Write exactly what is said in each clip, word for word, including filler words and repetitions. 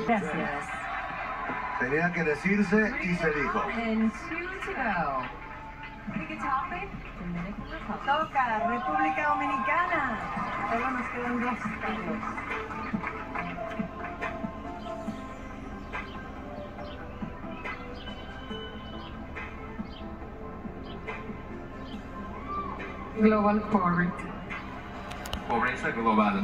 Gracias. Tenía que decirse y se dijo. And two to go. Toca República Dominicana. Solo nos quedan dos cambios. Global Poverty. Pobreza global.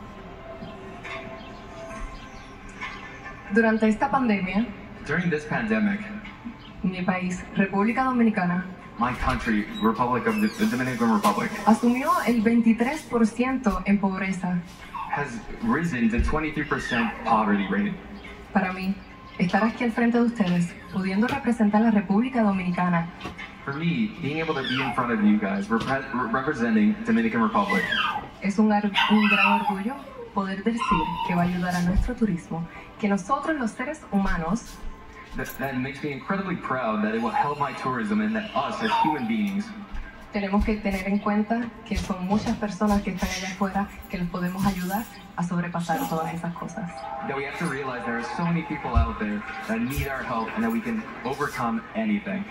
Durante esta pandemia, During this pandemic, mi país, República Dominicana, my country, Republic of the, the Dominican Republic, asumió el veintitrés por ciento en pobreza. has risen to twenty-three percent poverty rate. Para mí, estar aquí al frente de ustedes, pudiendo representar a la República Dominicana, For me, being able to be in front of you guys, repre- representing Dominican Republic, es un, ar- un gran orgullo poder decir que va a ayudar a nuestro turismo, que nosotros los seres humanos that, that makes me incredibly proud that it will help my tourism and that us as human beings tenemos que tener en cuenta que son muchas personas que están allá afuera que los podemos ayudar a sobrepasar todas esas cosas. that we have to realize there are so many people out there that need our help and that we can overcome anything.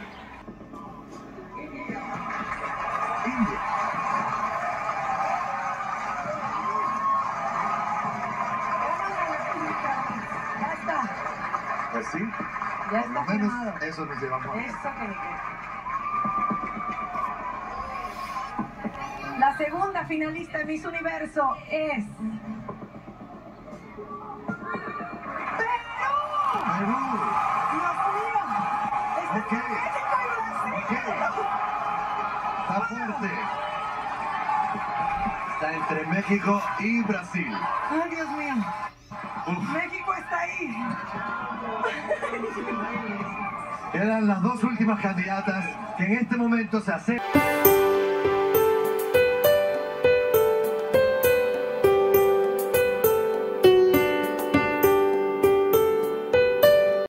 India. Ya está. Pues sí, Ya por lo está menos firmado. eso nos llevamos a Eso que La segunda finalista de Miss Universo es Perú. Perú. Dios mío. Está Ok. entre México y Ok. Brasil. Está fuerte. Está entre México y Brasil. Ay, Dios mío. Uf. México está ahí. Quedan las dos últimas candidatas que en este momento se acercan.